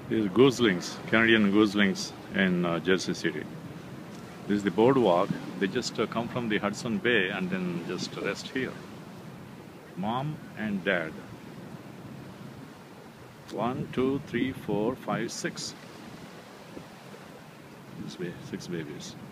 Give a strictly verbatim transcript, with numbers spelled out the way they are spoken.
These gooselings, Canadian gooselings in uh, Jersey City. This is the boardwalk. They just uh, come from the Hudson Bay and then just rest here. Mom and dad. One, two, three, four, five, six. Six babies.